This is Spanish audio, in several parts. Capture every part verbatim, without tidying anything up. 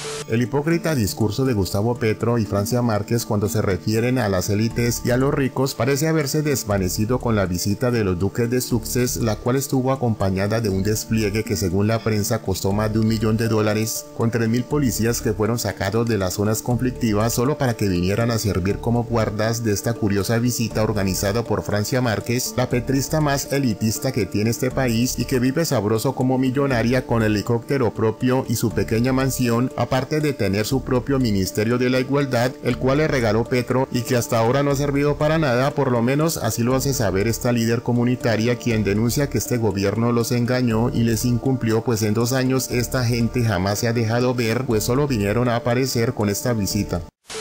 El hipócrita discurso de Gustavo Petro y Francia Márquez cuando se refieren a las élites y a los ricos parece haberse desvanecido con la visita de los duques de Sussex, la cual estuvo acompañada de un despliegue que según la prensa costó más de un millón de dólares, con tres mil policías que fueron sacados de las zonas conflictivas solo para que vinieran a servir como guardas de esta curiosa visita organizada por Francia Márquez, la petrista más elitista que tiene este país y que vive sabroso como millonaria con el helicóptero propio y su pequeña mansión, aparte de tener su propio Ministerio de la Igualdad, el cual le regaló Petro y que hasta ahora no ha servido para nada. Por lo menos así lo hace saber esta líder comunitaria, quien denuncia que este gobierno los engañó y les incumplió, pues en dos años esta gente jamás se ha dejado ver, pues solo vinieron a aparecer con esta visita.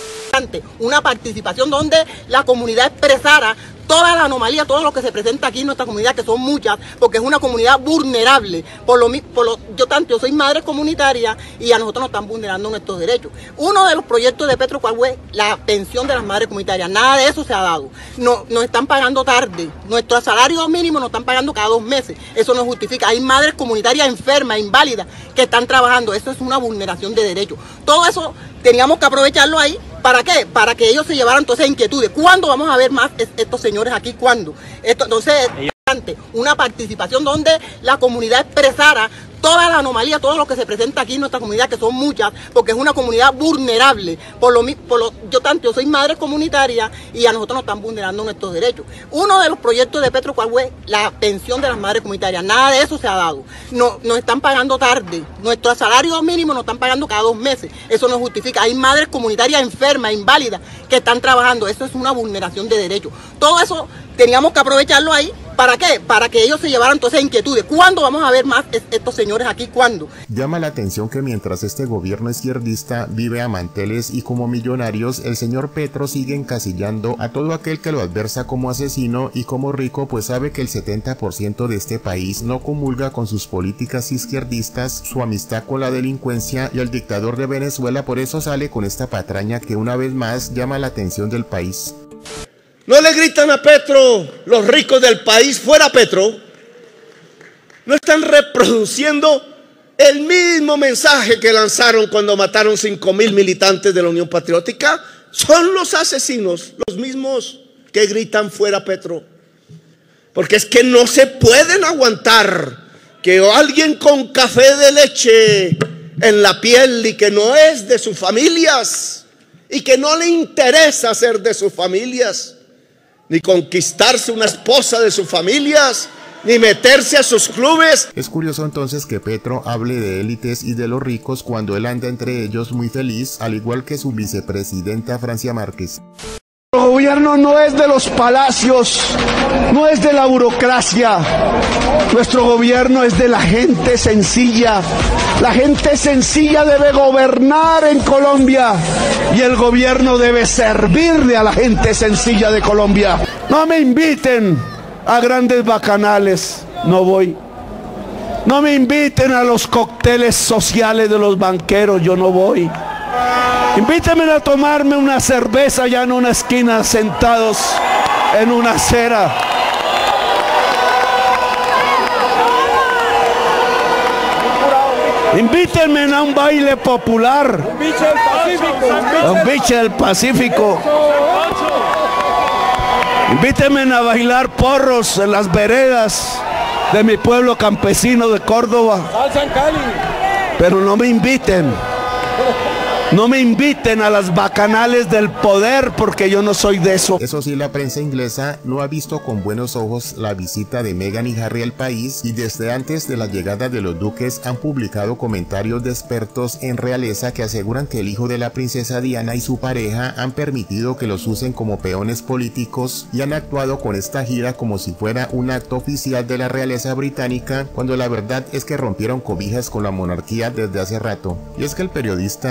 Una participación donde la comunidad expresara toda la anomalía, todo lo que se presenta aquí en nuestra comunidad, que son muchas, porque es una comunidad vulnerable. Por lo, por lo yo tanto, yo soy madre comunitaria y a nosotros nos están vulnerando nuestros derechos. Uno de los proyectos de Petro, ¿cuál fue? La pensión de las madres comunitarias. Nada de eso se ha dado. No, nos están pagando tarde. Nuestro salario mínimo nos están pagando cada dos meses. Eso no justifica. Hay madres comunitarias enfermas, inválidas, que están trabajando. Eso es una vulneración de derechos. Todo eso teníamos que aprovecharlo ahí. ¿Para qué? Para que ellos se llevaran todas esas inquietudes. ¿Cuándo vamos a ver más estos señores aquí? ¿Cuándo? Esto, entonces, una participación donde la comunidad expresara toda la anomalía, todo lo que se presenta aquí en nuestra comunidad, que son muchas, porque es una comunidad vulnerable. Por lo, por lo yo tanto, yo soy madre comunitaria y a nosotros nos están vulnerando nuestros derechos. Uno de los proyectos de Petro, ¿cuál fue? La pensión de las madres comunitarias. Nada de eso se ha dado. No, nos están pagando tarde. Nuestro salario mínimo nos están pagando cada dos meses. Eso no justifica. Hay madres comunitarias enfermas, inválidas, que están trabajando. Eso es una vulneración de derechos. Todo eso teníamos que aprovecharlo ahí. ¿Para qué? Para que ellos se llevaran todas esas inquietudes. ¿Cuándo vamos a ver más estos señores aquí? ¿Cuándo? Llama la atención que mientras este gobierno izquierdista vive a manteles y como millonarios, el señor Petro sigue encasillando a todo aquel que lo adversa como asesino y como rico, pues sabe que el setenta por ciento de este país no comulga con sus políticas izquierdistas, su amistad con la delincuencia y el dictador de Venezuela. Por eso sale con esta patraña que una vez más llama la atención del país. No le gritan a Petro los ricos del país, fuera Petro. No están reproduciendo el mismo mensaje que lanzaron cuando mataron cinco mil militantes de la Unión Patriótica. Son los asesinos, los mismos que gritan fuera Petro. Porque es que no se pueden aguantar que alguien con café de leche en la piel y que no es de sus familias y que no le interesa ser de sus familias, ni conquistarse una esposa de sus familias, ni meterse a sus clubes. Es curioso entonces que Petro hable de élites y de los ricos cuando él anda entre ellos muy feliz, al igual que su vicepresidenta Francia Márquez. Nuestro gobierno no es de los palacios, no es de la burocracia. Nuestro gobierno es de la gente sencilla. La gente sencilla debe gobernar en Colombia y el gobierno debe servirle a la gente sencilla de Colombia. No me inviten a grandes bacanales, no voy. No me inviten a los cócteles sociales de los banqueros, yo no voy. Invítenme a tomarme una cerveza allá en una esquina, sentados en una acera. Invítenme a un baile popular, un biche del Pacífico, un biche del Pacífico. Invítenme a bailar porros en las veredas de mi pueblo campesino de Córdoba. Salsa en Cali. Pero no me inviten. No me inviten a las bacanales del poder porque yo no soy de eso. Eso sí, la prensa inglesa no ha visto con buenos ojos la visita de Meghan y Harry al país y desde antes de la llegada de los duques han publicado comentarios de expertos en realeza que aseguran que el hijo de la princesa Diana y su pareja han permitido que los usen como peones políticos y han actuado con esta gira como si fuera un acto oficial de la realeza británica, cuando la verdad es que rompieron cobijas con la monarquía desde hace rato. Y es que el periodista Piers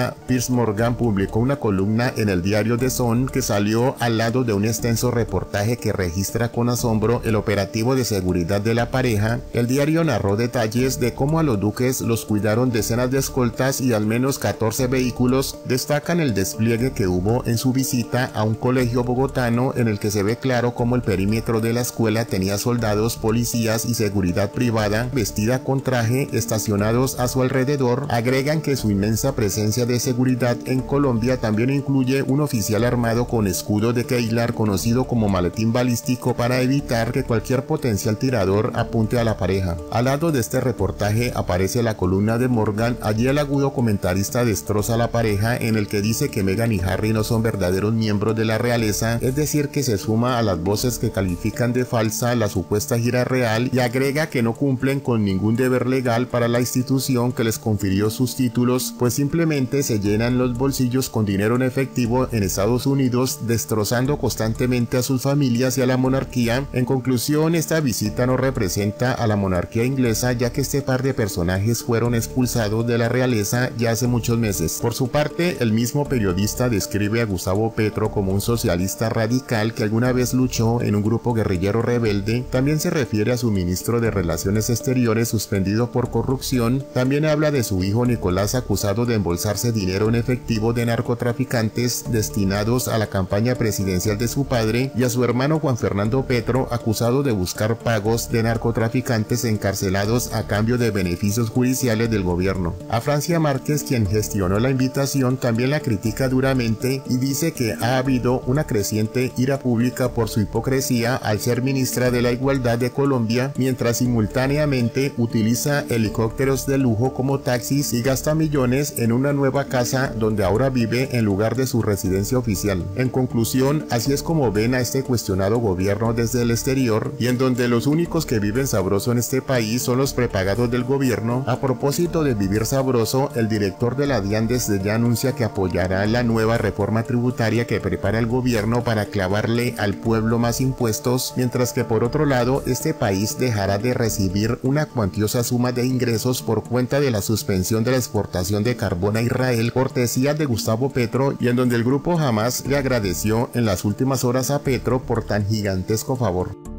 Piers Morgan publicó una columna en el diario The Sun que salió al lado de un extenso reportaje que registra con asombro el operativo de seguridad de la pareja. El diario narró detalles de cómo a los duques los cuidaron decenas de escoltas y al menos catorce vehículos. Destacan el despliegue que hubo en su visita a un colegio bogotano en el que se ve claro cómo el perímetro de la escuela tenía soldados, policías y seguridad privada vestida con traje estacionados a su alrededor. Agregan que su inmensa presencia de seguridad en Colombia también incluye un oficial armado con escudo de Kevlar conocido como maletín balístico para evitar que cualquier potencial tirador apunte a la pareja. Al lado de este reportaje aparece la columna de Morgan. Allí el agudo comentarista destroza a la pareja en el que dice que Meghan y Harry no son verdaderos miembros de la realeza, es decir que se suma a las voces que califican de falsa la supuesta gira real y agrega que no cumplen con ningún deber legal para la institución que les confirió sus títulos, pues simplemente se llenan los bolsillos con dinero en efectivo en Estados Unidos, destrozando constantemente a sus familias y a la monarquía. En conclusión, esta visita no representa a la monarquía inglesa, ya que este par de personajes fueron expulsados de la realeza ya hace muchos meses. Por su parte, el mismo periodista describe a Gustavo Petro como un socialista radical que alguna vez luchó en un grupo guerrillero rebelde. También se refiere a su ministro de Relaciones Exteriores suspendido por corrupción. También habla de su hijo Nicolás acusado de embolsarse dinero en efectivo de narcotraficantes destinados a la campaña presidencial de su padre, y a su hermano Juan Fernando Petro acusado de buscar pagos de narcotraficantes encarcelados a cambio de beneficios judiciales del gobierno. A Francia Márquez, quien gestionó la invitación, también la critica duramente y dice que ha habido una creciente ira pública por su hipocresía al ser ministra de la Igualdad de Colombia, mientras simultáneamente utiliza helicópteros de lujo como taxis y gasta millones en una nueva casa donde ahora vive en lugar de su residencia oficial. En conclusión, así es como ven a este cuestionado gobierno desde el exterior, y en donde los únicos que viven sabroso en este país son los prepagados del gobierno. A propósito de vivir sabroso, el director de la DIAN desde ya anuncia que apoyará la nueva reforma tributaria que prepara el gobierno para clavarle al pueblo más impuestos, mientras que por otro lado este país dejará de recibir una cuantiosa suma de ingresos por cuenta de la suspensión de la exportación de carbón a Israel, cortesía de Gustavo Petro, y en donde el grupo Hamas le agradeció en las últimas horas a Petro por tan gigantesco favor.